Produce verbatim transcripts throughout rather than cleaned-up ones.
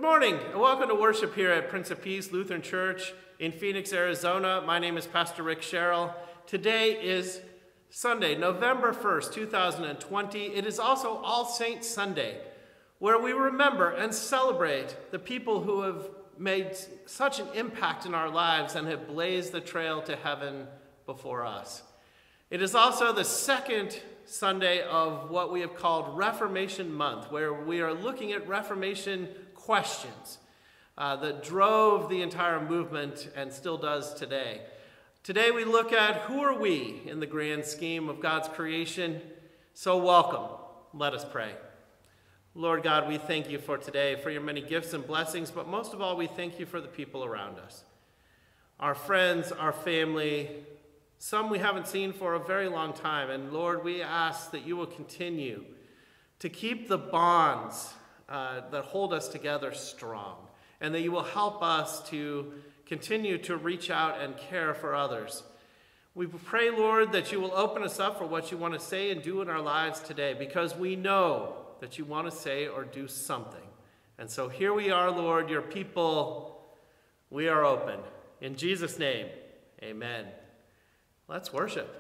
morning and welcome to worship here at Prince of Peace Lutheran Church in Phoenix, Arizona. My name is Pastor Rick Sherrill. Today is Sunday, November first, two thousand twenty. It is also All Saints Sunday, where we remember and celebrate the people who have made such an impact in our lives and have blazed the trail to heaven before us. It is also the second Sunday of what we have called Reformation Month, where we are looking at Reformation questions uh, that drove the entire movement and still does today. Today we look at who are we in the grand scheme of God's creation. So welcome. Let us pray. Lord God, we thank you for today, for your many gifts and blessings, but most of all, we thank you for the people around us. Our friends, our family, some we haven't seen for a very long time. And Lord, we ask that you will continue to keep the bonds uh, that hold us together strong, and that you will help us to continue to reach out and care for others. We pray, Lord, that you will open us up for what you want to say and do in our lives today, because we know that you want to say or do something. And so here we are, Lord, your people. We are open. In Jesus' name, amen. Let's worship.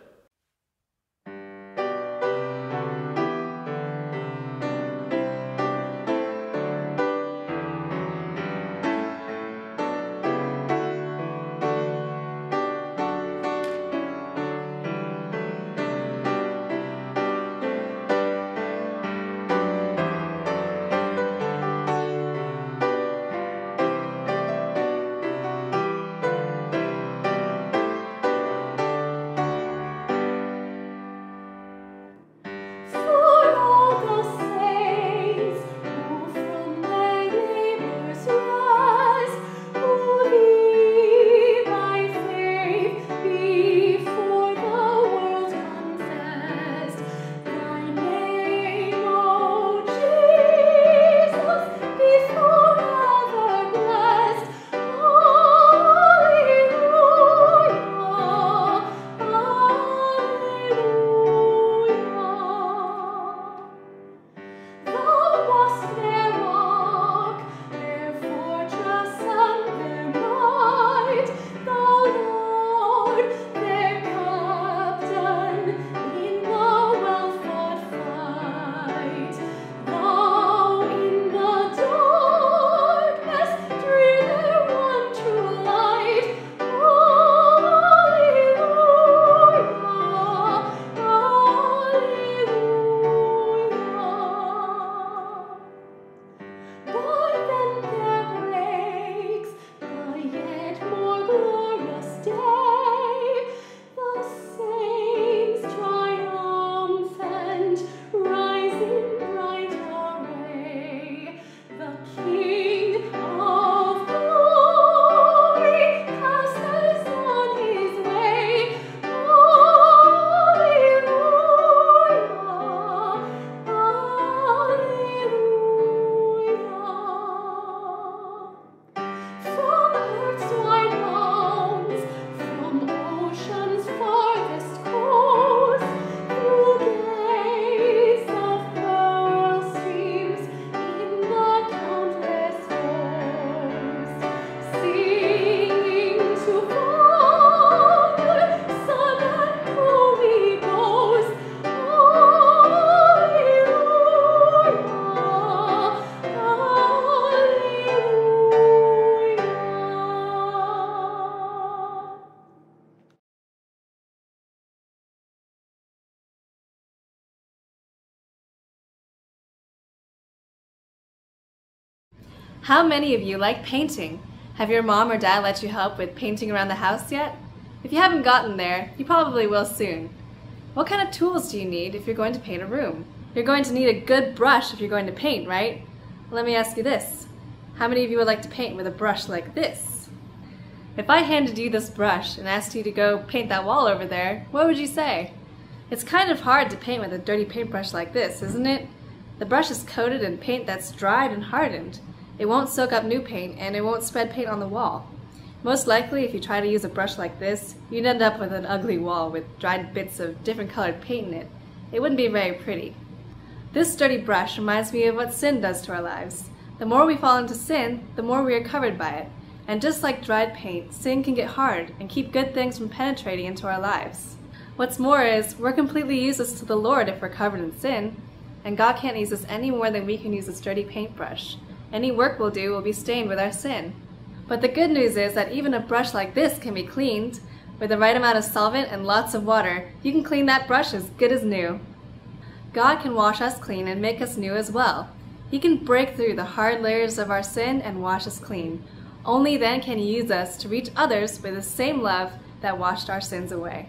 How many of you like painting? Have your mom or dad let you help with painting around the house yet? If you haven't gotten there, you probably will soon. What kind of tools do you need if you're going to paint a room? You're going to need a good brush if you're going to paint, right? Let me ask you this. How many of you would like to paint with a brush like this? If I handed you this brush and asked you to go paint that wall over there, what would you say? It's kind of hard to paint with a dirty paintbrush like this, isn't it? The brush is coated in paint that's dried and hardened. It won't soak up new paint, and it won't spread paint on the wall. Most likely, if you try to use a brush like this, you'd end up with an ugly wall with dried bits of different colored paint in it. It wouldn't be very pretty. This dirty brush reminds me of what sin does to our lives. The The more we fall into sin, the more we are covered by it. And just like dried paint, sin can get hard and keep good things from penetrating into our lives. What's more is, we're completely useless to the Lord if we're covered in sin, and God can't use us any more than we can use a sturdy paintbrush. Any work we'll do will be stained with our sin. But the good news is that even a brush like this can be cleaned. With the right amount of solvent and lots of water, you can clean that brush as good as new. God can wash us clean and make us new as well. He can break through the hard layers of our sin and wash us clean. Only then can He use us to reach others with the same love that washed our sins away.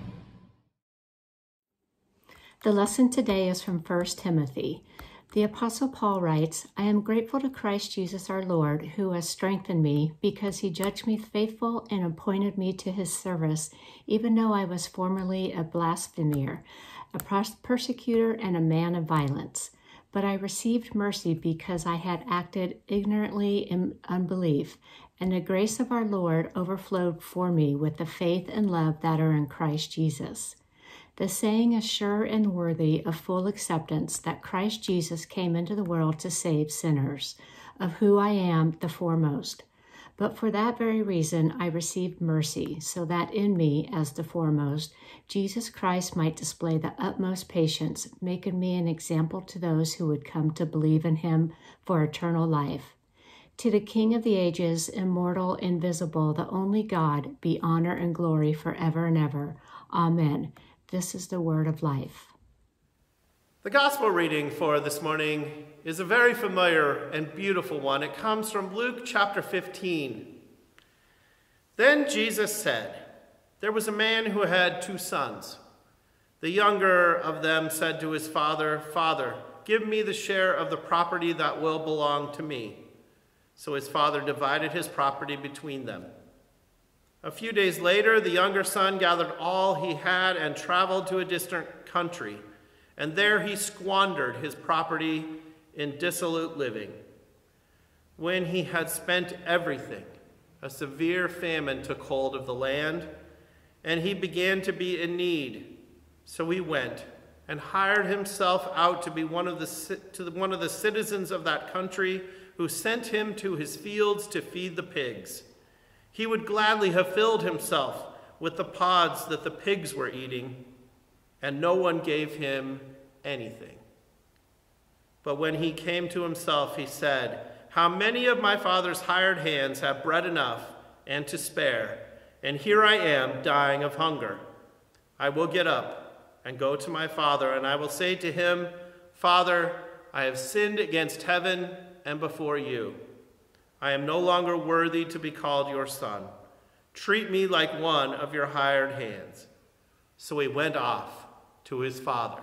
The lesson today is from First Timothy. The Apostle Paul writes, I am grateful to Christ Jesus our Lord, who has strengthened me, because He judged me faithful and appointed me to His service, even though I was formerly a blasphemer, a persecutor, and a man of violence. But I received mercy because I had acted ignorantly in unbelief, and the grace of our Lord overflowed for me with the faith and love that are in Christ Jesus. The saying is sure and worthy of full acceptance that Christ Jesus came into the world to save sinners, of who I am the foremost. But for that very reason I received mercy, so that in me, as the foremost, Jesus Christ might display the utmost patience, making me an example to those who would come to believe in Him for eternal life. To the King of the ages, immortal, invisible, the only God, be honor and glory forever and ever. Amen. This is the word of life. The gospel reading for this morning is a very familiar and beautiful one. It comes from Luke chapter fifteen. Then Jesus said, there was a man who had two sons. The younger of them said to his father, Father, give me the share of the property that will belong to me. So his father divided his property between them. A few days later, the younger son gathered all he had and traveled to a distant country, and there he squandered his property in dissolute living. When he had spent everything, a severe famine took hold of the land, and he began to be in need. So he went and hired himself out to be one of the, to one of the citizens of that country, who sent him to his fields to feed the pigs. He would gladly have filled himself with the pods that the pigs were eating, and no one gave him anything. But when he came to himself, he said, how many of my father's hired hands have bread enough and to spare, and here I am dying of hunger. I will get up and go to my father, and I will say to him, Father, I have sinned against heaven and before you. I am no longer worthy to be called your son. Treat me like one of your hired hands. So he went off to his father.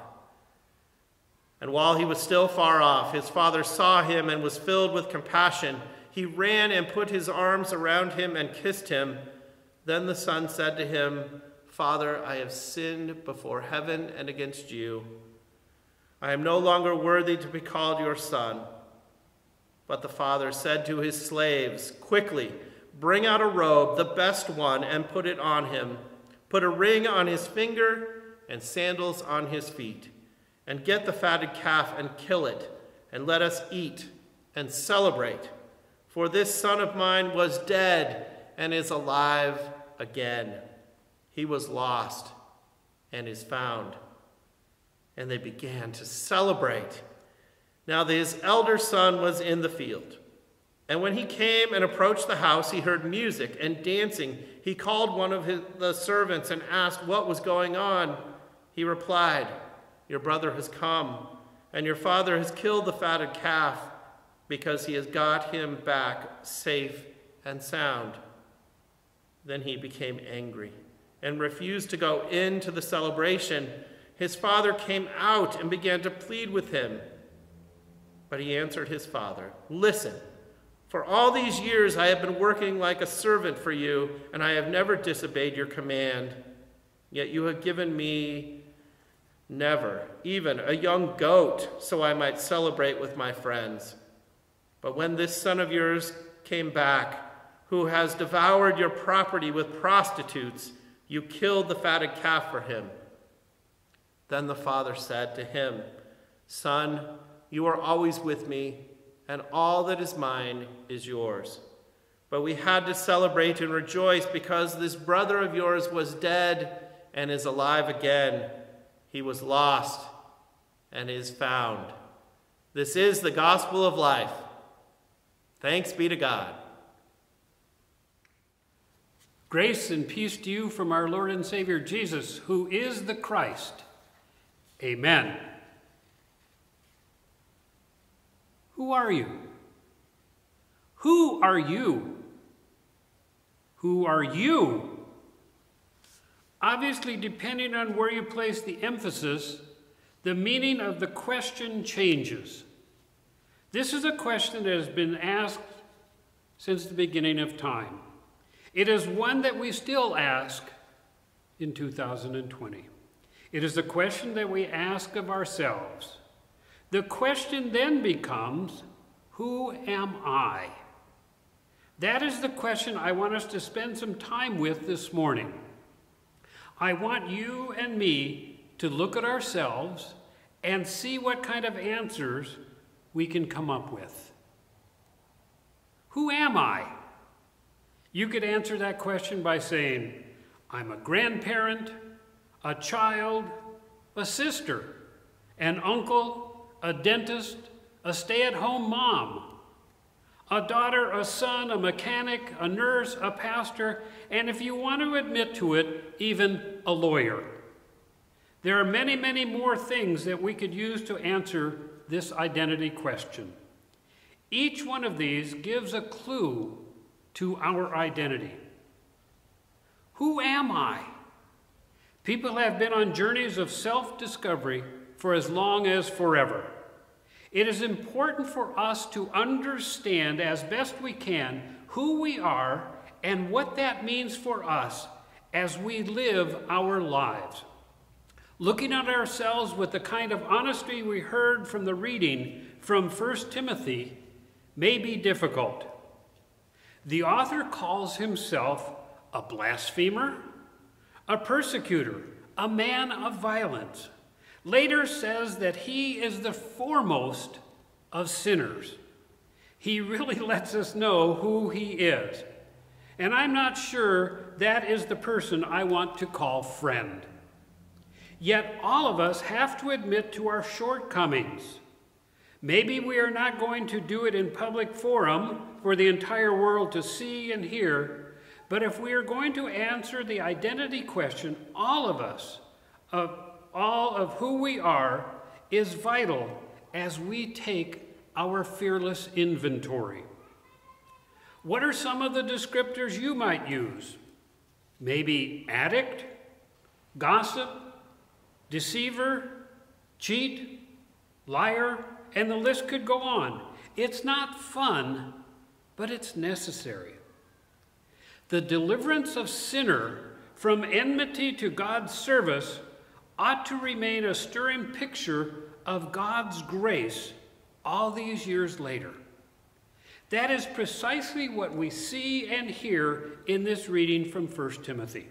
And while he was still far off, his father saw him and was filled with compassion. He ran and put his arms around him and kissed him. Then the son said to him, Father, I have sinned before heaven and against you. I am no longer worthy to be called your son. But the father said to his slaves, quickly, bring out a robe, the best one, and put it on him. Put a ring on his finger and sandals on his feet. And get the fatted calf and kill it, and let us eat and celebrate. For this son of mine was dead and is alive again. He was lost and is found. And they began to celebrate. Now his elder son was in the field. And when he came and approached the house, he heard music and dancing. He called one of his, the servants and asked what was going on. He replied, your brother has come, and your father has killed the fatted calf, because he has got him back safe and sound. Then he became angry and refused to go into the celebration. His father came out and began to plead with him. But he answered his father, listen, for all these years I have been working like a servant for you, and I have never disobeyed your command. Yet you have given me never, even a young goat, so I might celebrate with my friends. But when this son of yours came back, who has devoured your property with prostitutes, you killed the fatted calf for him. Then the father said to him, son, you are always with me, and all that is mine is yours. But we had to celebrate and rejoice because this brother of yours was dead and is alive again. He was lost and is found. This is the gospel of life. Thanks be to God. Grace and peace to you from our Lord and Savior Jesus, who is the Christ. Amen. Who are you? Who are you? Who are you? Obviously, depending on where you place the emphasis, the meaning of the question changes. This is a question that has been asked since the beginning of time. It is one that we still ask in two thousand twenty. It is a question that we ask of ourselves. The question then becomes, who am I? That is the question I want us to spend some time with this morning. I want you and me to look at ourselves and see what kind of answers we can come up with. Who am I? You could answer that question by saying, I'm a grandparent, a child, a sister, an uncle, a dentist, a stay-at-home mom, a daughter, a son, a mechanic, a nurse, a pastor, and if you want to admit to it, even a lawyer. There are many, many more things that we could use to answer this identity question. Each one of these gives a clue to our identity. Who am I? People have been on journeys of self-discovery for as long as forever. It is important for us to understand as best we can who we are and what that means for us as we live our lives. Looking at ourselves with the kind of honesty we heard from the reading from First Timothy may be difficult. The author calls himself a blasphemer, a persecutor, a man of violence. Later says that he is the foremost of sinners. He really lets us know who he is. And I'm not sure that is the person I want to call friend. Yet all of us have to admit to our shortcomings. Maybe we are not going to do it in public forum for the entire world to see and hear, but if we are going to answer the identity question, all of us, of all of who we are, is vital as we take our fearless inventory. What are some of the descriptors you might use? Maybe addict, gossip, deceiver, cheat, liar, and the list could go on. It's not fun, but it's necessary. The deliverance of sinner from enmity to God's service ought to remain a stirring picture of God's grace all these years later. That is precisely what we see and hear in this reading from First Timothy.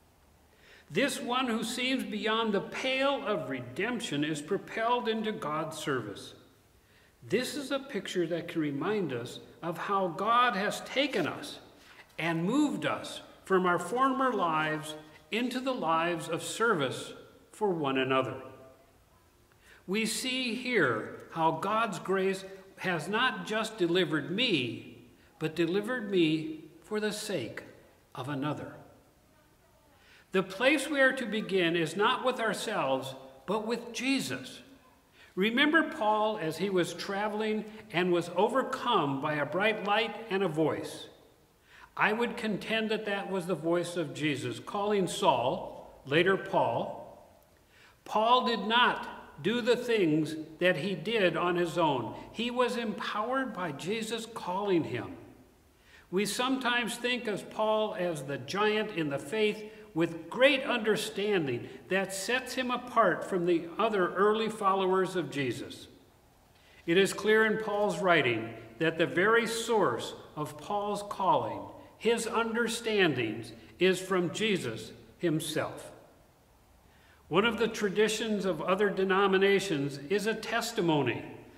This one who seems beyond the pale of redemption is propelled into God's service. This is a picture that can remind us of how God has taken us and moved us from our former lives into the lives of service for one another. We see here how God's grace has not just delivered me, but delivered me for the sake of another. The place we are to begin is not with ourselves, but with Jesus. Remember Paul as he was traveling and was overcome by a bright light and a voice. I would contend that that was the voice of Jesus, calling Saul, later Paul. Paul did not do the things that he did on his own. He was empowered by Jesus calling him. We sometimes think of Paul as the giant in the faith with great understanding that sets him apart from the other early followers of Jesus. It is clear in Paul's writing that the very source of Paul's calling, his understandings, is from Jesus himself. One of the traditions of other denominations is a testimony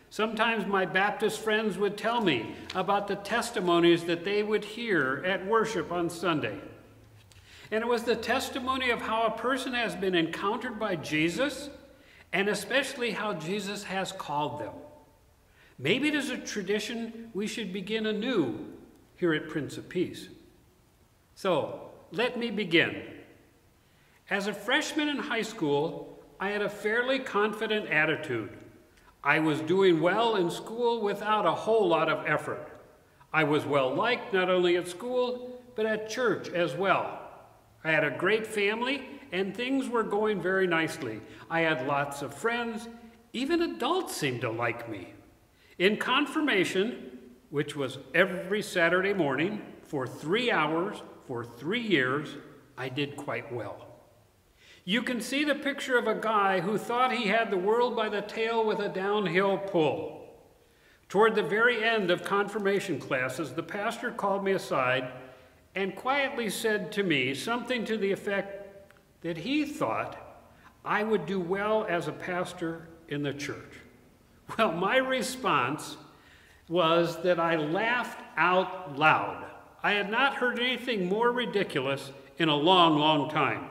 Sometimes my Baptist friends would tell me about the testimonies that they would hear at worship on Sunday. And it was the testimony of how a person has been encountered by Jesus, and especially how Jesus has called them. Maybe it is a tradition we should begin anew here at Prince of Peace. So, let me begin. As a freshman in high school, I had a fairly confident attitude. I was doing well in school without a whole lot of effort. I was well liked not only at school, but at church as well. I had a great family, and things were going very nicely. I had lots of friends. Even adults seemed to like me. In confirmation, which was every Saturday morning for three hours for three years, I did quite well. You can see the picture of a guy who thought he had the world by the tail with a downhill pull. Toward the very end of confirmation classes, the pastor called me aside and quietly said to me something to the effect that he thought I would do well as a pastor in the church. Well, my response was that I laughed out loud. I had not heard anything more ridiculous in a long, long time.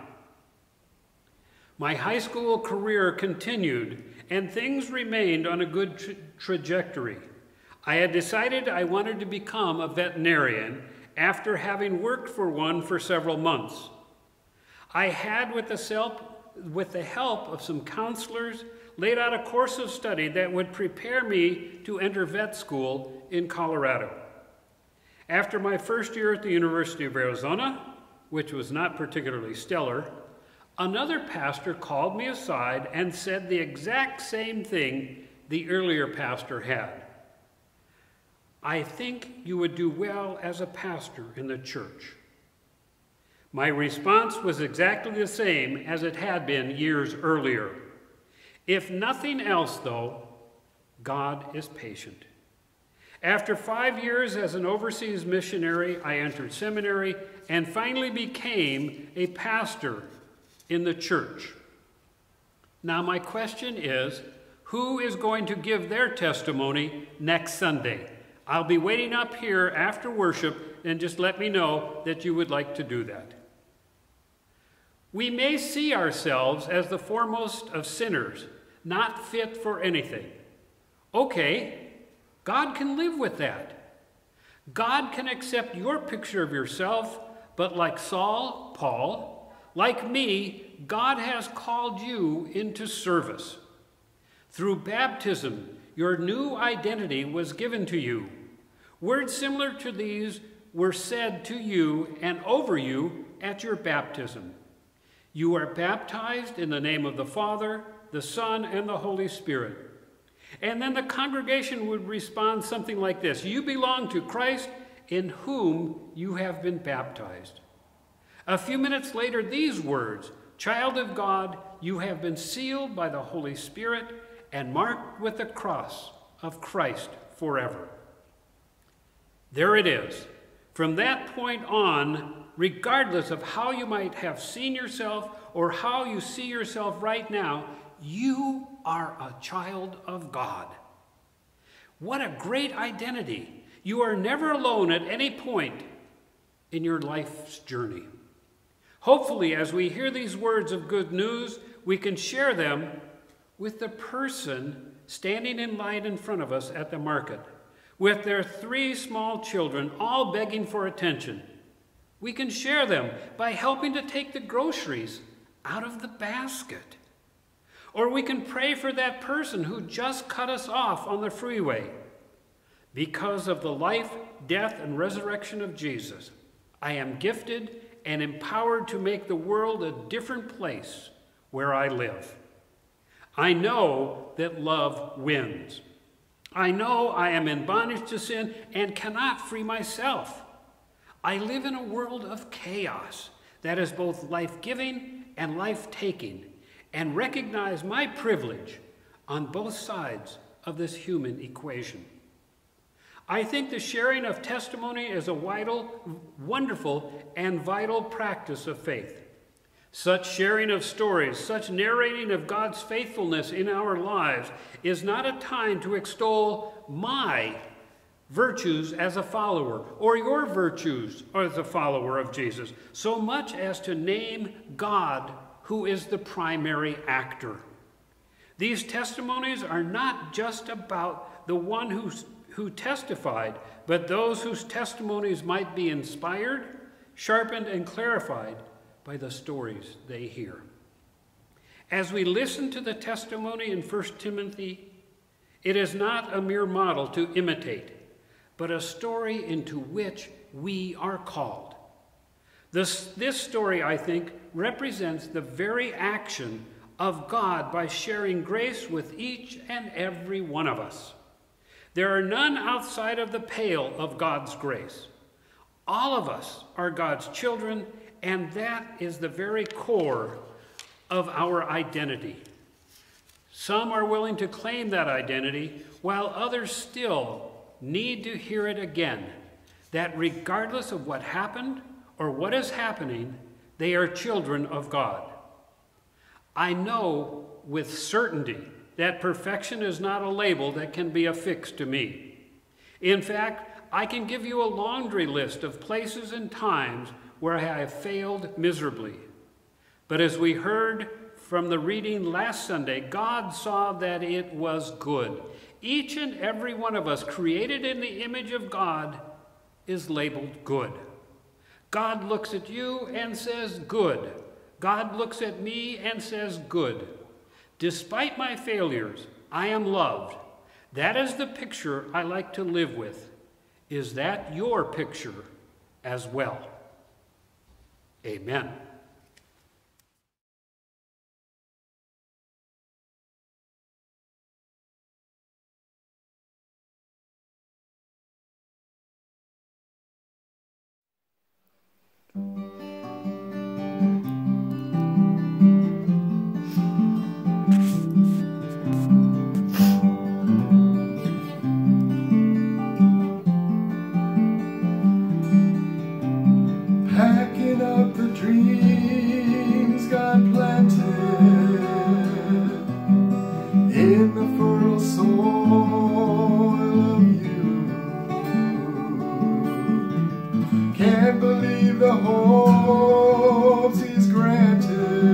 My high school career continued, and things remained on a good tra- trajectory. I had decided I wanted to become a veterinarian after having worked for one for several months. I had, with the, self, with the help of some counselors, laid out a course of study that would prepare me to enter vet school in Colorado. After my first year at the University of Arizona, which was not particularly stellar, another pastor called me aside and said the exact same thing the earlier pastor had. I think you would do well as a pastor in the church. My response was exactly the same as it had been years earlier. If nothing else, though, God is patient. After five years as an overseas missionary, I entered seminary and finally became a pastor in the church. Now my question is, who is going to give their testimony next Sunday? I'll be waiting up here after worship, and just let me know that you would like to do that. We may see ourselves as the foremost of sinners, not fit for anything. Okay, God can live with that. God can accept your picture of yourself, but like Saul, Paul, like me, God has called you into service. Through baptism, your new identity was given to you. Words similar to these were said to you and over you at your baptism. You are baptized in the name of the Father, the Son, and the Holy Spirit. And then the congregation would respond something like this: you belong to Christ, in whom you have been baptized. A few minutes later, these words: child of God, you have been sealed by the Holy Spirit and marked with the cross of Christ forever. There it is. From that point on, regardless of how you might have seen yourself or how you see yourself right now, you are a child of God. What a great identity. You are never alone at any point in your life's journey. Hopefully, as we hear these words of good news, we can share them with the person standing in line in front of us at the market, with their three small children all begging for attention. We can share them by helping to take the groceries out of the basket. Or we can pray for that person who just cut us off on the freeway. Because of the life, death, and resurrection of Jesus, I am gifted and empowered to make the world a different place where I live. I know that love wins. I know I am in bondage to sin and cannot free myself. I live in a world of chaos that is both life-giving and life-taking, and recognize my privilege on both sides of this human equation. I think the sharing of testimony is a vital, wonderful, and vital practice of faith. Such sharing of stories, such narrating of God's faithfulness in our lives is not a time to extol my virtues as a follower or your virtues as a follower of Jesus, so much as to name God, who is the primary actor. These testimonies are not just about the one who, who testified, but those whose testimonies might be inspired, sharpened, and clarified by the stories they hear. As we listen to the testimony in First Timothy, it is not a mere model to imitate, but a story into which we are called. This, this story, I think, represents the very action of God by sharing grace with each and every one of us. There are none outside of the pale of God's grace. All of us are God's children, and that is the very core of our identity. Some are willing to claim that identity, while others still need to hear it again, that regardless of what happened or what is happening, they are children of God. I know with certainty that perfection is not a label that can be affixed to me. In fact, I can give you a laundry list of places and times where I have failed miserably. But as we heard from the reading last Sunday, God saw that it was good. Each and every one of us, created in the image of God, is labeled good. God looks at you and says, good. God looks at me and says, good. Despite my failures, I am loved. That is the picture I like to live with. Is that your picture as well? Amen. Packing up the dreams God planted in the fertile soil of you. Can't believe the hopes He's granted.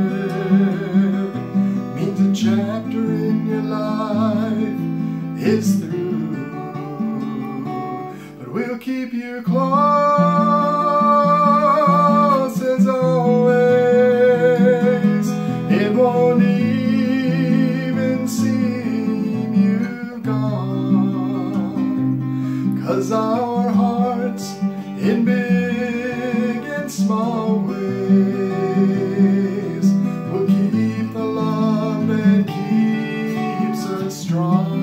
Means a chapter in your life is through, but we'll keep you close. As always, it won't even seem you've gone, 'cause our hearts in big and small ways will keep the love that keeps us strong.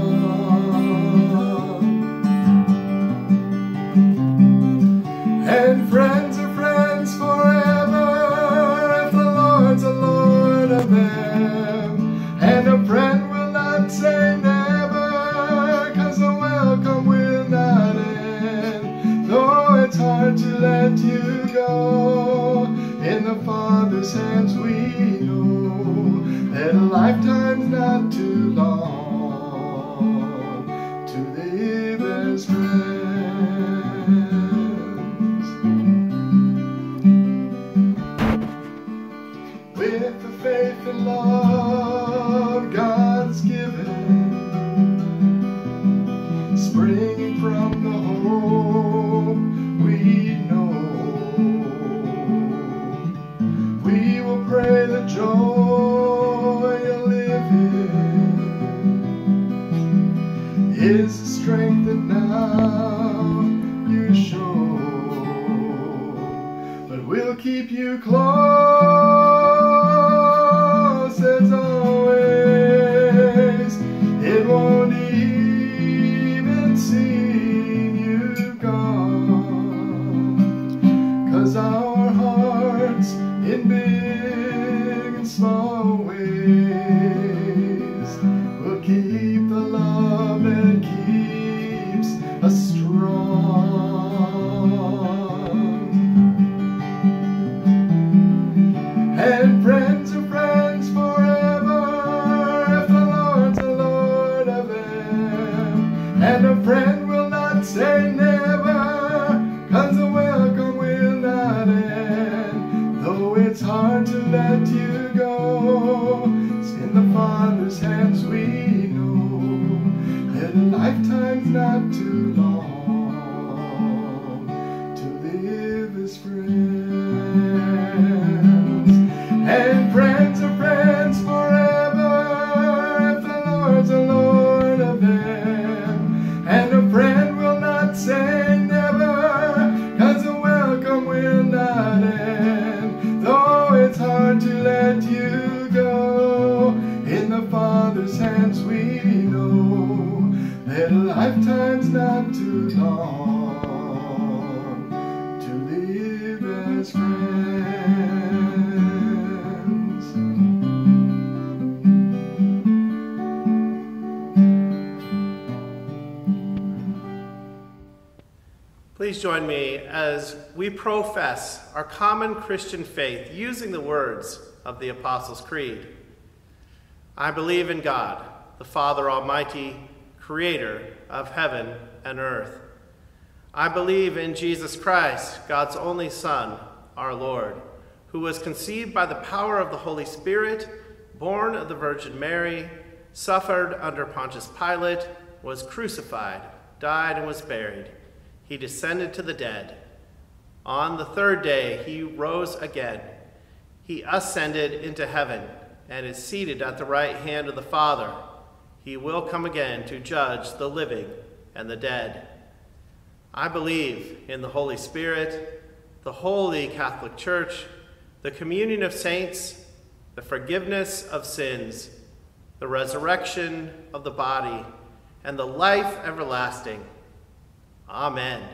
And friends are friends forever if the Lord's a Lord of them. And a friend will not say never, 'cause the welcome will not end. Though it's hard to let you go, in the Father's hands we know that a lifetime's not too long to live as friends. With the faith and love God's given, springing from the hope we know, we will pray the joy you live in is the strength that now you show, but we'll keep you close as always. It won't even seem you've gone, 'cause our hearts in big and small ways will keep the love that keeps us strong. please join me as we profess our common Christian faith using the words of the Apostles' Creed. I believe in God, the Father Almighty, creator of heaven and earth. I believe in Jesus Christ, God's only Son, our Lord, who was conceived by the power of the Holy Spirit, born of the Virgin Mary, suffered under Pontius Pilate, was crucified, died, and was buried. He descended to the dead. On the third day, he rose again. He ascended into heaven and is seated at the right hand of the Father. He will come again to judge the living and the dead. I believe in the Holy Spirit, the Holy Catholic Church, the communion of saints, the forgiveness of sins, the resurrection of the body, and the life everlasting. Amen.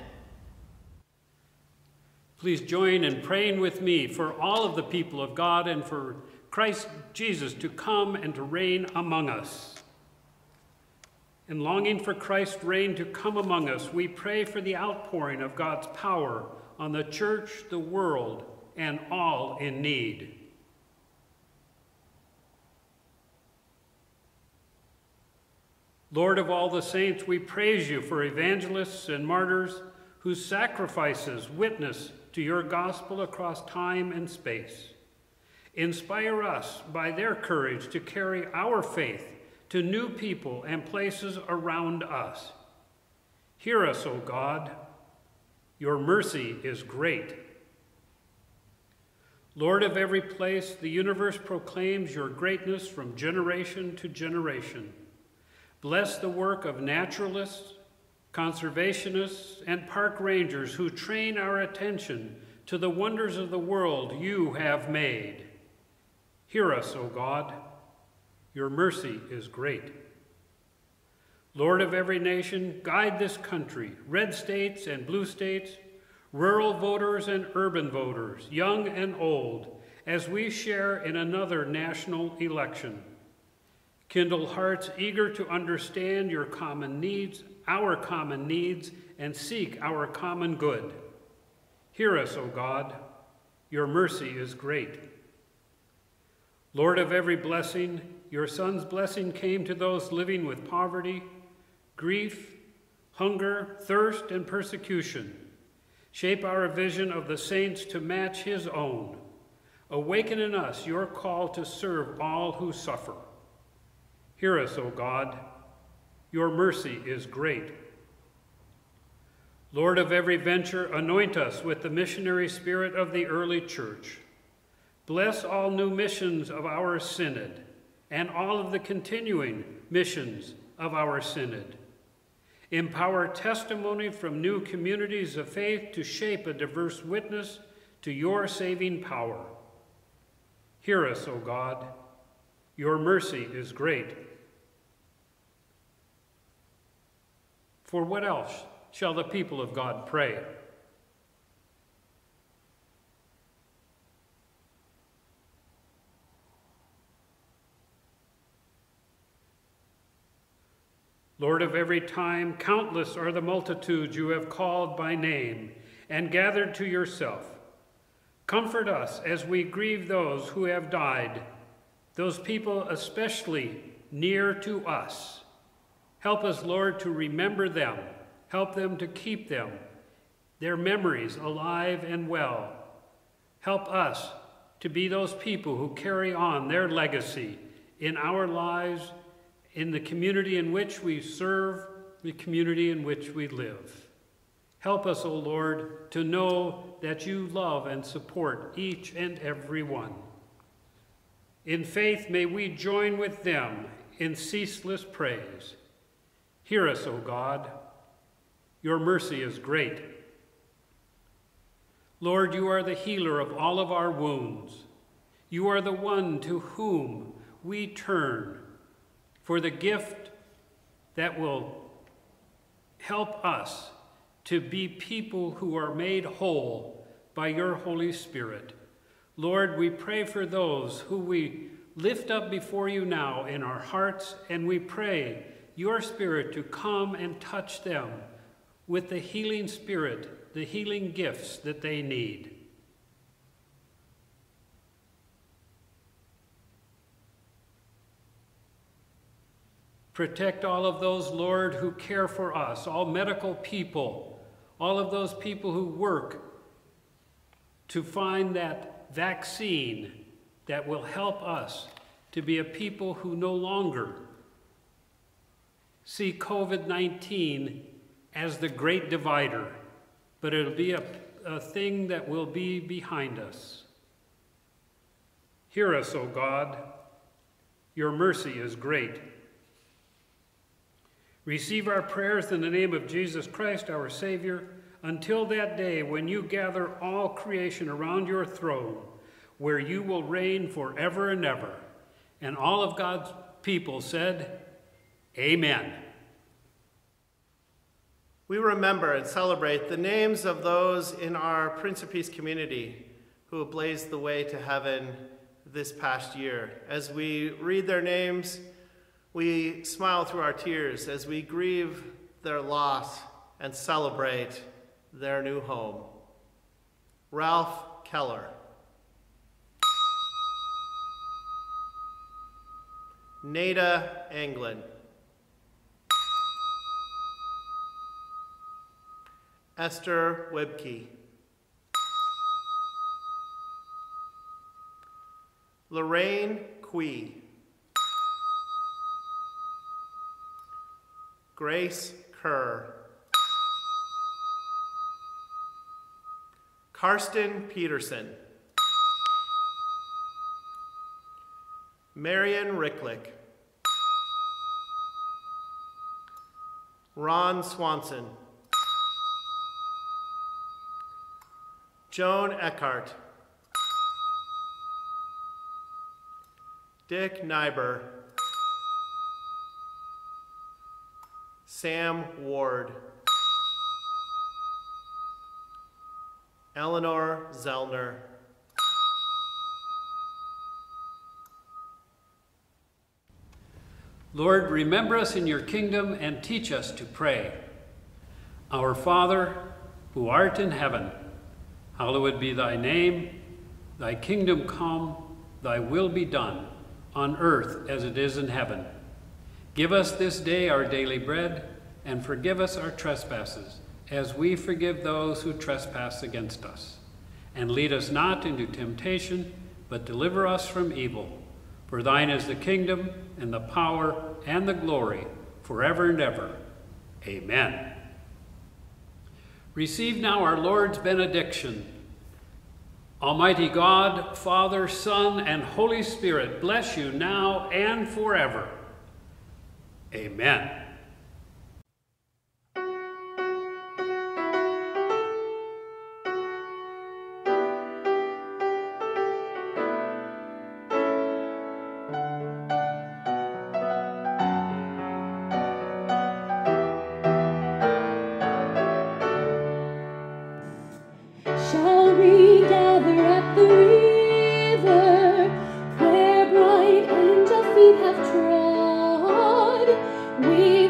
Please join in praying with me for all of the people of God and for Christ Jesus to come and to reign among us. In longing for Christ's reign to come among us, we pray for the outpouring of God's power on the church, the world, and all in need. Lord of all the saints, we praise you for evangelists and martyrs whose sacrifices witness to your gospel across time and space. Inspire us by their courage to carry our faith to new people and places around us. Hear us, O God. Your mercy is great. Lord of every place, the universe proclaims your greatness from generation to generation. Bless the work of naturalists, conservationists, and park rangers who train our attention to the wonders of the world you have made. Hear us, O God. Your mercy is great. Lord of every nation, guide this country, red states and blue states, rural voters and urban voters, young and old, as we share in another national election. Kindle hearts eager to understand your common needs, our common needs, and seek our common good. Hear us, O God. Your mercy is great. Lord of every blessing, your Son's blessing came to those living with poverty, grief, hunger, thirst, and persecution. Shape our vision of the saints to match his own. Awaken in us your call to serve all who suffer. Hear us, O God. Your mercy is great. Lord of every venture, anoint us with the missionary spirit of the early church. Bless all new missions of our synod and all of the continuing missions of our synod. Empower testimony from new communities of faith to shape a diverse witness to your saving power. Hear us, O God. Your mercy is great. For what else shall the people of God pray? Lord of every time, countless are the multitudes you have called by name and gathered to yourself. Comfort us as we grieve those who have died, those people especially near to us. Help us, Lord, to remember them. Help them to keep them, their memories alive and well. Help us to be those people who carry on their legacy in our lives, in the community in which we serve, the community in which we live. Help us, O Lord, to know that you love and support each and every one. In faith, may we join with them in ceaseless praise. Hear us, O God. Your mercy is great. Lord, you are the healer of all of our wounds. You are the one to whom we turn for the gift that will help us to be people who are made whole by your Holy Spirit. Lord, we pray for those who we lift up before you now in our hearts, and we pray your Spirit to come and touch them with the healing spirit the healing gifts that they need. Protect all of those, Lord, who care for us, all medical people, all of those people who work to find that vaccine that will help us to be a people who no longer see COVID nineteen as the great divider, but it'll be a, a thing that will be behind us. Hear us, O God. Your mercy is great. Receive our prayers in the name of Jesus Christ, our Savior, until that day when you gather all creation around your throne, where you will reign forever and ever. And all of God's people said, Amen. We remember and celebrate the names of those in our Prince of Peace community who have blazed the way to heaven this past year. As we read their names, we smile through our tears as we grieve their loss and celebrate their new home. Ralph Keller. Nada Anglin. Esther Webke. Lorraine Quie. Grace Kerr. Karsten Peterson. Marion Ricklick. Ron Swanson. Joan Eckhart. Dick Nyber. Sam Ward. Eleanor Zellner. Lord, remember us in your kingdom and teach us to pray. Our Father, who art in heaven, hallowed be thy name. Thy kingdom come, thy will be done, on earth as it is in heaven. Give us this day our daily bread, and forgive us our trespasses, as we forgive those who trespass against us. And lead us not into temptation, but deliver us from evil. For thine is the kingdom, and the power, and the glory, forever and ever. Amen. Receive now our Lord's benediction. Almighty God, Father, Son, and Holy Spirit, bless you now and forever. Amen. Shall we gather at the river, where bright angel feet have trod? We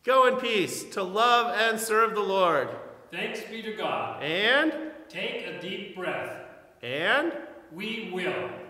Go in peace to love and serve the Lord. Thanks be to God. And, Take a deep breath. and, We will.